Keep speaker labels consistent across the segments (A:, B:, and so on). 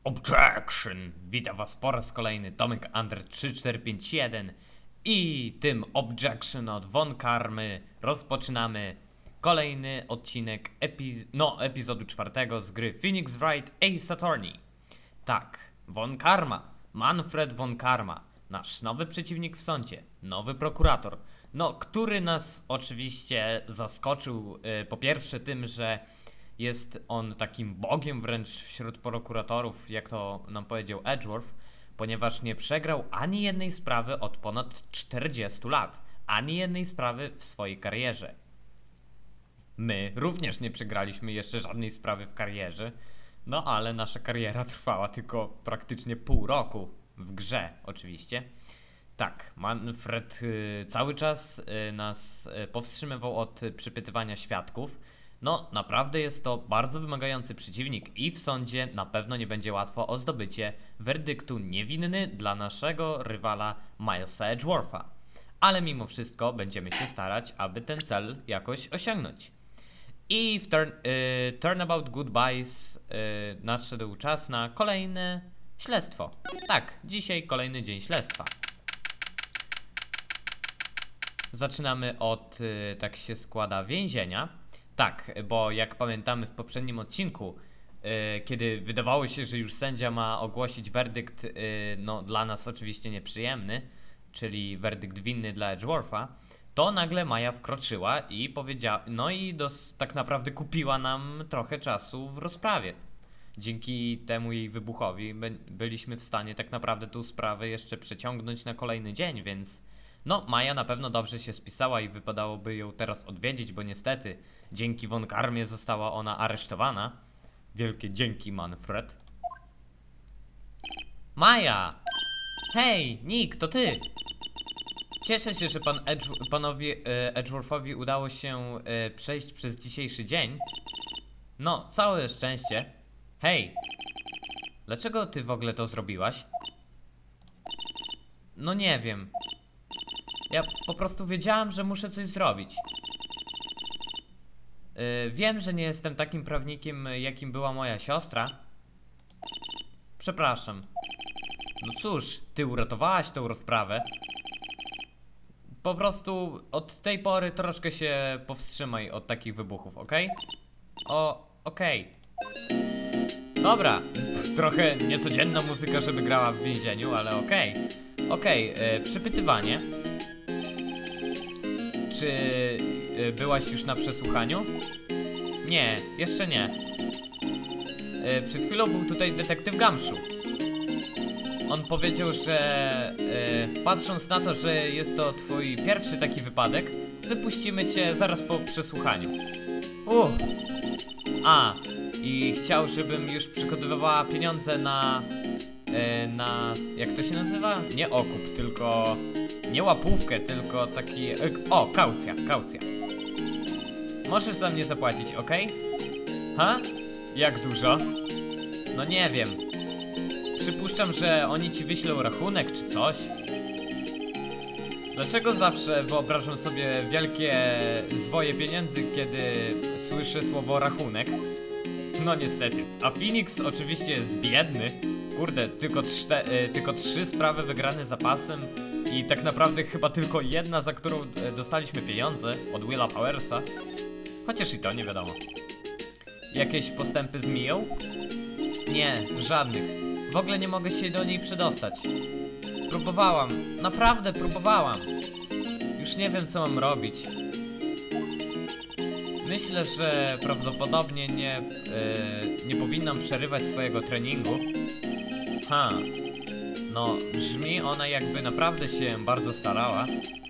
A: Objection! Witam was po raz kolejny, Tomek Under 3451 i tym Objection od Von Karmy rozpoczynamy kolejny odcinek epizodu 4 z gry Phoenix Wright Ace Attorney. Tak, Von Karma, Manfred Von Karma, nasz nowy przeciwnik w sądzie, nowy prokurator, który nas oczywiście zaskoczył po pierwsze tym, że jest on takim bogiem wręcz wśród prokuratorów, jak to nam powiedział Edgeworth, ponieważ nie przegrał ani jednej sprawy od ponad 40 lat. Ani jednej sprawy w swojej karierze. My również nie przegraliśmy jeszcze żadnej sprawy w karierze, ale nasza kariera trwała tylko praktycznie pół roku. W grze oczywiście. Tak, Manfred cały czas nas powstrzymywał od przypytywania świadków. Naprawdę jest to bardzo wymagający przeciwnik i w sądzie na pewno nie będzie łatwo o zdobycie werdyktu niewinny dla naszego rywala Milesa Edgewortha. Ale mimo wszystko będziemy się starać, aby ten cel jakoś osiągnąć. I w Turnabout Goodbyes nadszedł czas na kolejne śledztwo. Tak, dzisiaj kolejny dzień śledztwa. Zaczynamy od, tak się składa, więzienia. Tak, bo jak pamiętamy w poprzednim odcinku, kiedy wydawało się, że już sędzia ma ogłosić werdykt, dla nas oczywiście nieprzyjemny, czyli werdykt winny dla Edgewortha, to nagle Maja wkroczyła i powiedziała, tak naprawdę kupiła nam trochę czasu w rozprawie. Dzięki temu jej wybuchowi byliśmy w stanie tak naprawdę tą sprawę jeszcze przeciągnąć na kolejny dzień, więc Maja na pewno dobrze się spisała i wypadałoby ją teraz odwiedzić, bo niestety dzięki Von Karmie została ona aresztowana. Wielkie dzięki, Manfred. Maja! Hej, Nick, to ty! Cieszę się, że panowi Edgeworthowi udało się przejść przez dzisiejszy dzień. Całe szczęście. Hej! Dlaczego ty w ogóle to zrobiłaś? Nie wiem. Ja po prostu wiedziałam, że muszę coś zrobić. Wiem, że nie jestem takim prawnikiem, jakim była moja siostra. Przepraszam. Cóż, ty uratowałaś tą rozprawę. Po prostu od tej pory troszkę się powstrzymaj od takich wybuchów, okej? Okej. Dobra, trochę niecodzienna muzyka, żeby grała w więzieniu, ale okej. Przypytywanie. Czy byłaś już na przesłuchaniu? Nie, jeszcze nie. Przed chwilą był tutaj detektyw Gumshoe. On powiedział, że patrząc na to, że jest to twój pierwszy taki wypadek, wypuścimy cię zaraz po przesłuchaniu. I chciał, żebym już przygotowywała pieniądze na jak to się nazywa? Nie okup, tylko nie łapówkę, tylko taki... kaucja. Możesz za mnie zapłacić, okej? Jak dużo? Nie wiem. Przypuszczam, że oni ci wyślą rachunek czy coś. Dlaczego zawsze wyobrażam sobie wielkie zwoje pieniędzy, kiedy słyszę słowo rachunek? Niestety. A Phoenix oczywiście jest biedny. Kurde, tylko 3 sprawy wygrane zapasem i tak naprawdę chyba tylko jedna, za którą dostaliśmy pieniądze od Willa Powersa. Chociaż i to nie wiadomo. Jakieś postępy z Miją? Nie, żadnych. W ogóle nie mogę się do niej przedostać. Próbowałam, naprawdę próbowałam. Już nie wiem, co mam robić. Myślę, że prawdopodobnie nie powinnam przerywać swojego treningu. Brzmi ona, jakby naprawdę się bardzo starała.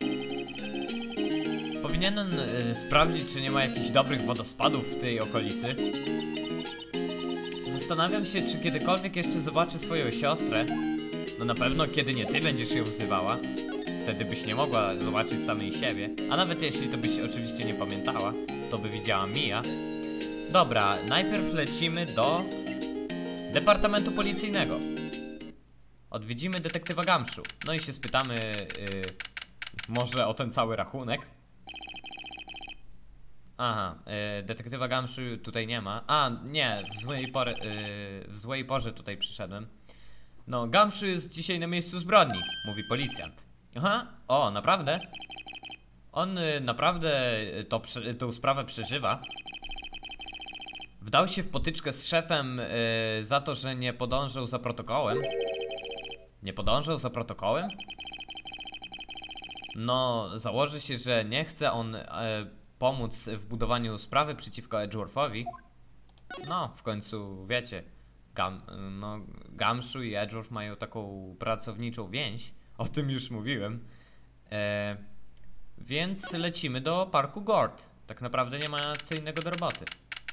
A: Powinienem sprawdzić, czy nie ma jakichś dobrych wodospadów w tej okolicy. Zastanawiam się, czy kiedykolwiek jeszcze zobaczę swoją siostrę. Na pewno, kiedy nie ty będziesz ją wzywała. Wtedy byś nie mogła zobaczyć samej siebie. A nawet jeśli to byś oczywiście nie pamiętała, to by widziała Mia. Dobra, najpierw lecimy do Departamentu Policyjnego. Odwiedzimy detektywa Gumshoe. I się spytamy może o ten cały rachunek. Aha, detektywa Gamszu tutaj nie ma. A, nie, w złej porze tutaj przyszedłem. No, Gamszu jest dzisiaj na miejscu zbrodni, mówi policjant. Aha, o, naprawdę? On naprawdę tą sprawę przeżywa. Wdał się w potyczkę z szefem za to, że nie podążał za protokołem. Nie podążał za protokołem? No, założy się, że nie chce on pomóc w budowaniu sprawy przeciwko Edgeworthowi. No, w końcu wiecie, Gamszu i Edgeworth mają taką pracowniczą więź. O tym już mówiłem. Więc lecimy do parku Gord. Tak naprawdę nie ma co innego do roboty.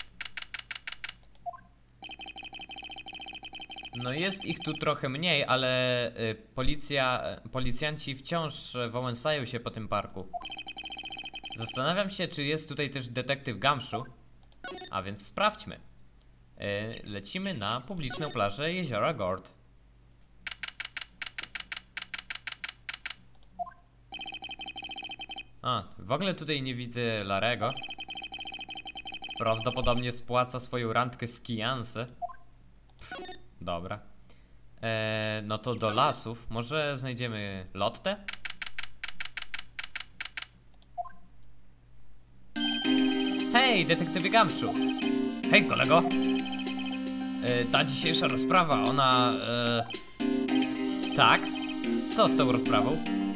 A: No jest ich tu trochę mniej, ale policjanci wciąż wałęsają się po tym parku. Zastanawiam się, czy jest tutaj też detektyw Gamszu. A więc sprawdźmy. Lecimy na publiczną plażę jeziora Gord. A, w ogóle tutaj nie widzę Larego. Prawdopodobnie spłaca swoją randkę z Kianse. Dobra. No to do lasów. Może znajdziemy Lottę? Hej, detektywie Gamszu. Hej, kolego. Ta dzisiejsza rozprawa, ona... Tak? Co z tą rozprawą?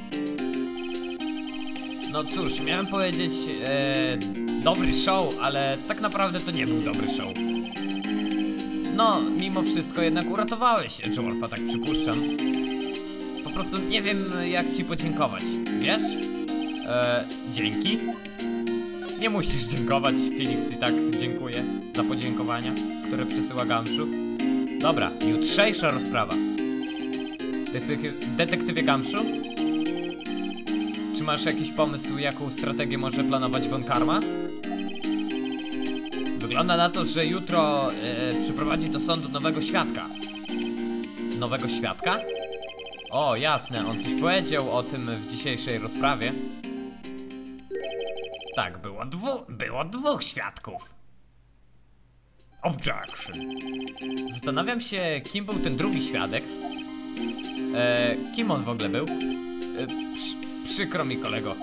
A: No cóż, miałem powiedzieć... dobry show, ale tak naprawdę to nie był dobry show. No, mimo wszystko jednak uratowałeś Edgewortha, tak przypuszczam. Po prostu nie wiem, jak ci podziękować, wiesz? Dzięki? Nie musisz dziękować, Phoenix i tak dziękuję za podziękowania, które przysyła Gamszu. Dobra, jutrzejsza rozprawa. Detektywie Gamszu? Czy masz jakiś pomysł, jaką strategię może planować Von Karma? Wygląda na to, że jutro przyprowadzi do sądu nowego świadka. Nowego świadka? O, jasne, on coś powiedział o tym w dzisiejszej rozprawie. Tak, było dwóch świadków. Objection. Zastanawiam się, kim był ten drugi świadek. Kim on w ogóle był? Przykro mi, kolego.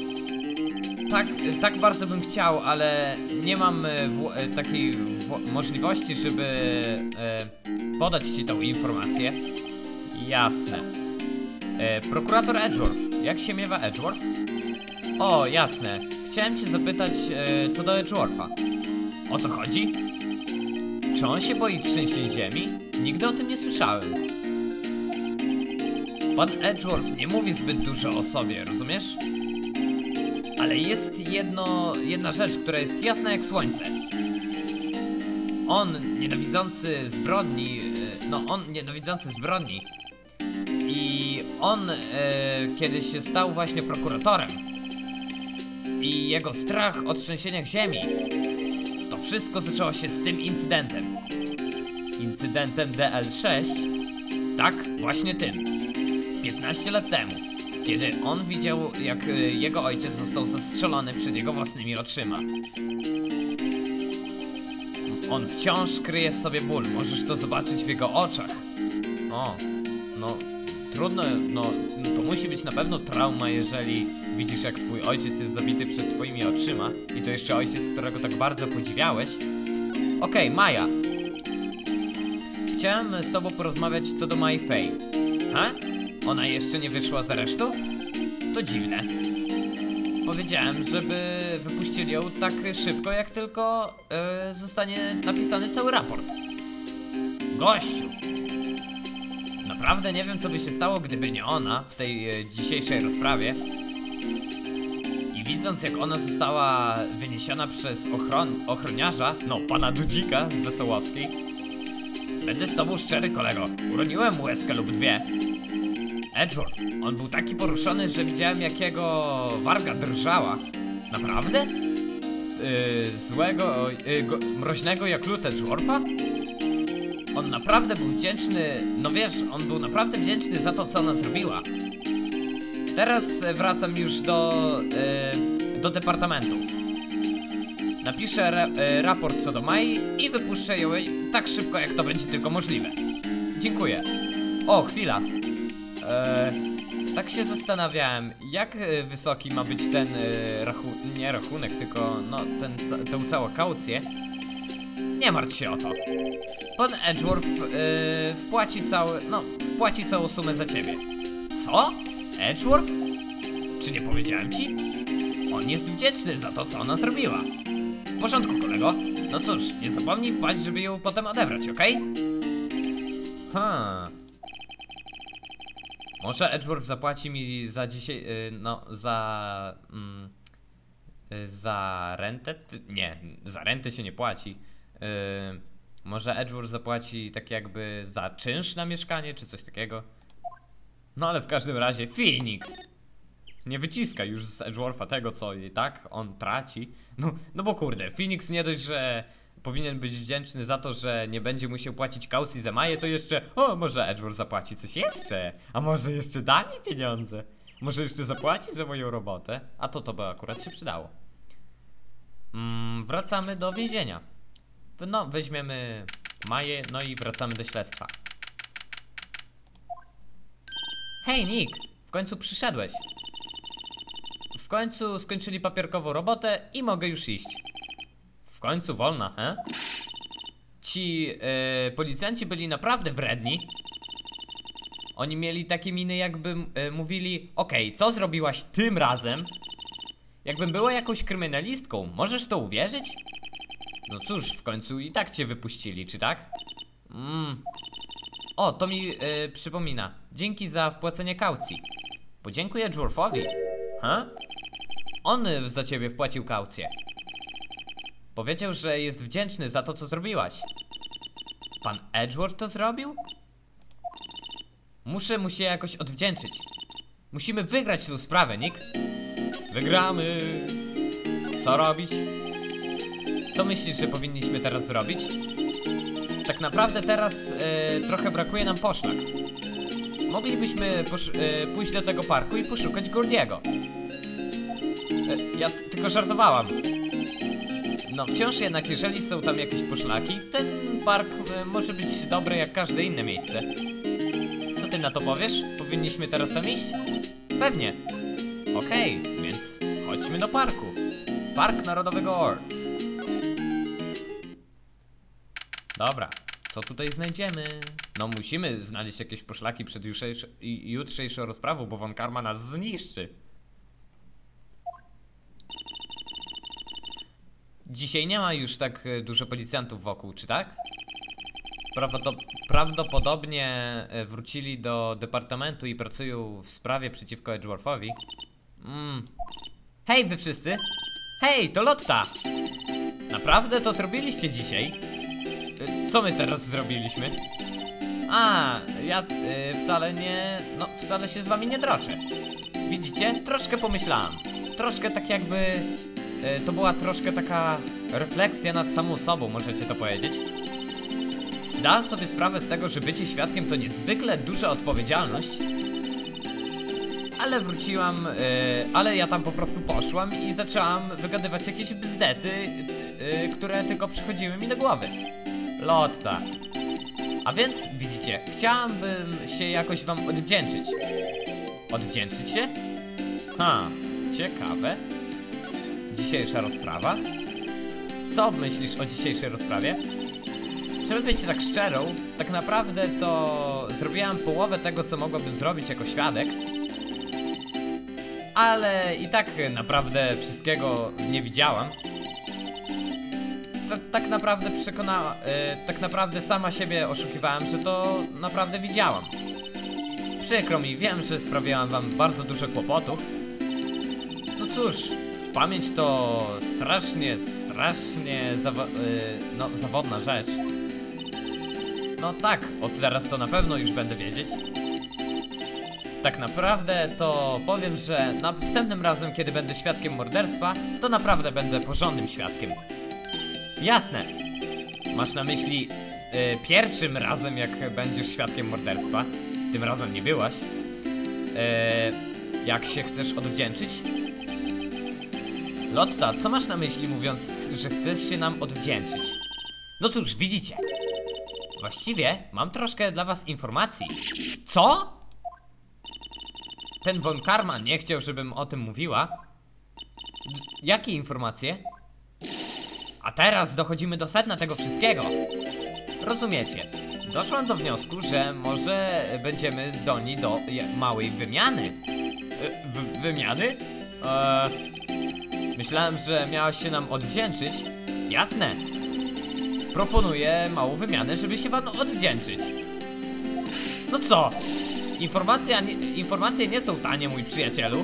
A: Tak bardzo bym chciał, ale nie mam takiej możliwości, żeby podać ci tą informację. Jasne. Prokurator Edgeworth. Jak się miewa Edgeworth? O, jasne. Chciałem cię zapytać co do Edgewortha. O co chodzi? Czy on się boi trzęsień ziemi? Nigdy o tym nie słyszałem. Pan Edgeworth nie mówi zbyt dużo o sobie, rozumiesz? Ale jest jedna rzecz, która jest jasna jak słońce. On nienawidzący zbrodni, i on kiedy się stał właśnie prokuratorem i jego strach o trzęsieniach ziemi, to wszystko zaczęło się z tym incydentem. Incydentem DL6? Tak, właśnie tym. 15 lat temu. Kiedy on widział, jak jego ojciec został zastrzelony przed jego własnymi oczyma. On wciąż kryje w sobie ból, możesz to zobaczyć w jego oczach. O, no, trudno, to musi być na pewno trauma, jeżeli widzisz, jak twój ojciec jest zabity przed twoimi oczyma. I to jeszcze ojciec, którego tak bardzo podziwiałeś. Okej, Maja. Chciałem z tobą porozmawiać co do Mai Fey. Ha? Ona jeszcze nie wyszła z aresztu? To dziwne. Powiedziałem, żeby wypuścili ją tak szybko, jak tylko zostanie napisany cały raport. Gościu! Naprawdę nie wiem, co by się stało, gdyby nie ona w tej dzisiejszej rozprawie. I widząc, jak ona została wyniesiona przez ochroniarza, no, pana Dudzika z Wesołowskiej. Będę z tobą szczery, kolego. Uroniłem łezkę lub dwie. Edgeworth, on był taki poruszony, że widziałem, jak jego warga drżała. Naprawdę? Mroźnego jak lód Edgewortha? On naprawdę był wdzięczny, no wiesz, on był naprawdę wdzięczny za to, co ona zrobiła. Teraz wracam już do departamentu. Napiszę raport co do Mai i wypuszczę ją tak szybko, jak to będzie tylko możliwe. Dziękuję. O, chwila. Tak się zastanawiałem, jak wysoki ma być ten nie rachunek, tylko no tę całą kaucję. Nie martw się o to. Pan Edgeworth wpłaci całą sumę za ciebie. Co? Edgeworth? Czy nie powiedziałem ci? On jest wdzięczny za to, co ona zrobiła. W porządku, kolego. No cóż, nie zapomnij wpaść, żeby ją potem odebrać, okej? Może Edgeworth zapłaci mi za dzisiaj, za rentę? Nie, za rentę się nie płaci. Może Edgeworth zapłaci tak jakby za czynsz na mieszkanie, czy coś takiego. No ale w każdym razie Phoenix nie wyciska już z Edgewortha tego, co i tak on traci. No bo kurde, Phoenix nie dość, że powinien być wdzięczny za to, że nie będzie musiał płacić kaucji za Maję, to jeszcze, może Edgeworth zapłaci coś jeszcze. A może jeszcze da mi pieniądze? Może jeszcze zapłaci za moją robotę? A to by akurat się przydało. Wracamy do więzienia. No, weźmiemy Maję, no i wracamy do śledztwa. Hej Nick, w końcu przyszedłeś. W końcu skończyli papierkową robotę i mogę już iść. W końcu wolna, he? Ci policjanci byli naprawdę wredni. Oni mieli takie miny, jakby mówili: okej, co zrobiłaś tym razem? Jakbym była jakąś kryminalistką, możesz w to uwierzyć? No cóż, w końcu i tak cię wypuścili, czy tak? O, to mi przypomina. Dzięki za wpłacenie kaucji. Podziękuję Edgeworthowi. On za ciebie wpłacił kaucję. Powiedział, że jest wdzięczny za to, co zrobiłaś. Pan Edgeworth to zrobił? Muszę mu się jakoś odwdzięczyć. Musimy wygrać tę sprawę, Nick. Wygramy. Co robić? Co myślisz, że powinniśmy teraz zrobić? Tak naprawdę teraz trochę brakuje nam poszlak. Moglibyśmy pójść do tego parku i poszukać Gordiego. Ja tylko żartowałam. No wciąż jednak, jeżeli są tam jakieś poszlaki, ten park może być dobry jak każde inne miejsce. Co ty na to powiesz? Powinniśmy teraz tam iść? Pewnie. Okej, więc chodźmy do parku. Park Narodowego Orcs. Dobra, co tutaj znajdziemy? No musimy znaleźć jakieś poszlaki przed jutrzejszą rozprawą, bo Von Karma nas zniszczy. Dzisiaj nie ma już tak dużo policjantów wokół, czy tak? Prawdopodobnie wrócili do departamentu i pracują w sprawie przeciwko Edgeworthowi. Hej wy wszyscy! Hej, to Lotta! Naprawdę to zrobiliście dzisiaj? Co my teraz zrobiliśmy? Ja wcale nie... No, wcale się z wami nie droczę. Widzicie? Troszkę pomyślałam. Troszkę tak jakby... To była troszkę taka refleksja nad samą sobą, możecie to powiedzieć. Zdałem sobie sprawę z tego, że bycie świadkiem to niezwykle duża odpowiedzialność. Ale wróciłam, ale ja tam po prostu poszłam i zaczęłam wygadywać jakieś bzdety, które tylko przychodziły mi do głowy. Lotta. A więc, widzicie, chciałabym się jakoś wam odwdzięczyć. Odwdzięczyć się? Ciekawe. Dzisiejsza rozprawa? Co myślisz o dzisiejszej rozprawie? Żeby być tak szczerą, tak naprawdę to zrobiłam połowę tego, co mogłabym zrobić jako świadek. Ale i tak naprawdę wszystkiego nie widziałam. Tak naprawdę sama siebie oszukiwałem, że to naprawdę widziałam. Przykro mi, wiem, że sprawiałam wam bardzo dużo kłopotów. No cóż, pamięć to strasznie zawodna rzecz. No tak, od teraz to na pewno już będę wiedzieć. Tak naprawdę to powiem, że następnym razem, kiedy będę świadkiem morderstwa, to naprawdę będę porządnym świadkiem. Jasne. Masz na myśli pierwszym razem, jak będziesz świadkiem morderstwa. Tym razem nie byłaś. Jak się chcesz odwdzięczyć? Lotta, co masz na myśli mówiąc, że chcesz się nam odwdzięczyć? No cóż, widzicie. Właściwie mam troszkę dla was informacji. Co? Ten von Karman nie chciał, żebym o tym mówiła. Jakie informacje? A teraz dochodzimy do sedna tego wszystkiego. Rozumiecie? Doszłam do wniosku, że może będziemy zdolni do małej wymiany. Wymiany? Myślałem, że miałaś się nam odwdzięczyć. Jasne. Proponuję małą wymianę, żeby się wam odwdzięczyć. No co? Informacje nie są tanie, mój przyjacielu.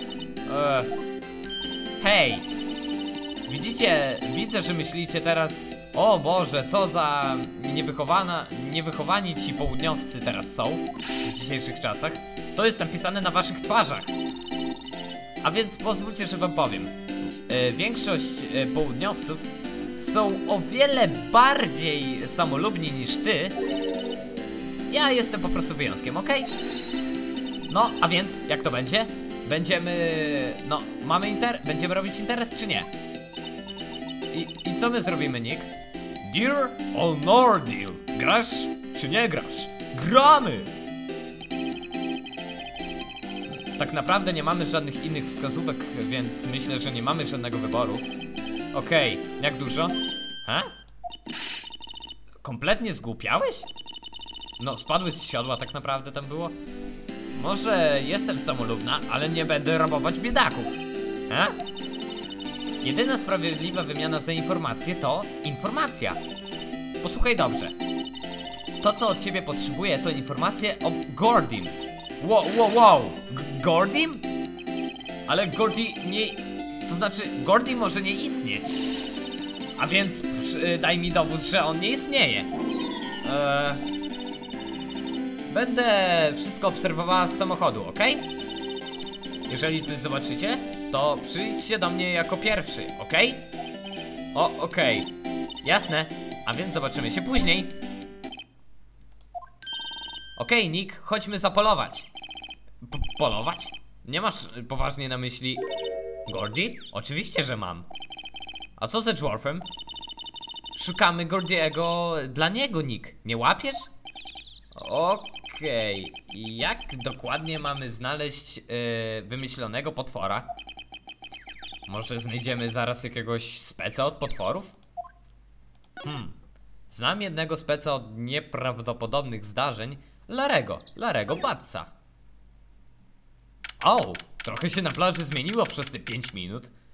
A: Hej. Widzę, że myślicie teraz: o Boże, co za niewychowani ci południowcy teraz są w dzisiejszych czasach. To jest napisane na waszych twarzach. A więc pozwólcie, że wam powiem. Większość południowców są o wiele bardziej samolubni niż ty. Ja jestem po prostu wyjątkiem, okej? No, a więc, jak to będzie? Będziemy robić interes, czy nie? I co my zrobimy, Nick? Deal or no deal? Grasz, czy nie grasz? Gramy! Tak naprawdę nie mamy żadnych innych wskazówek, więc myślę, że nie mamy żadnego wyboru. Okej, jak dużo? Kompletnie zgłupiałeś? No, spadłeś z siodła, tak naprawdę tam było. Może jestem samolubna, ale nie będę rabować biedaków. Jedyna sprawiedliwa wymiana za informację to informacja. Posłuchaj dobrze. To, co od ciebie potrzebuję, to informacje o Gordim. Wow. Gordim? Ale Gordi nie... To znaczy, Gordi może nie istnieć. A więc daj mi dowód, że on nie istnieje. Będę wszystko obserwowała z samochodu, okej? Jeżeli coś zobaczycie, to przyjdźcie do mnie jako pierwszy, okej? Okej. Jasne. A więc zobaczymy się później. Okej, Nick, chodźmy zapolować. Polować? Nie masz poważnie na myśli Gordi? Oczywiście, że mam. A co ze Dwarfem? Szukamy Gordiego dla niego, Nick. Nie łapiesz? Okej. I jak dokładnie mamy znaleźć wymyślonego potwora? Może znajdziemy zaraz jakiegoś speca od potworów? Znam jednego speca od nieprawdopodobnych zdarzeń. Larego Batsa. O, trochę się na plaży zmieniło przez te 5 minut.